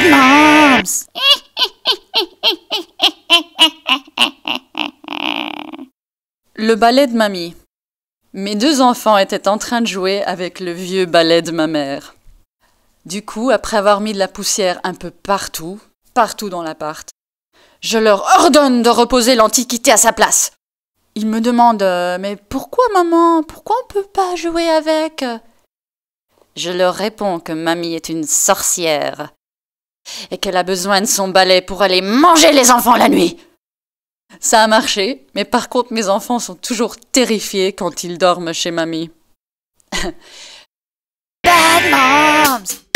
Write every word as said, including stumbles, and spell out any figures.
Moms! Le balai de mamie. Mes deux enfants étaient en train de jouer avec le vieux balai de ma mère. Du coup, après avoir mis de la poussière un peu partout, partout dans l'appart, je leur ordonne de reposer l'antiquité à sa place. Ils me demandent euh, « Mais pourquoi, maman? Pourquoi on peut pas jouer avec ?» Je leur réponds que mamie est une sorcière et qu'elle a besoin de son balai pour aller manger les enfants la nuit. Ça a marché, mais par contre mes enfants sont toujours terrifiés quand ils dorment chez mamie. Bad moms!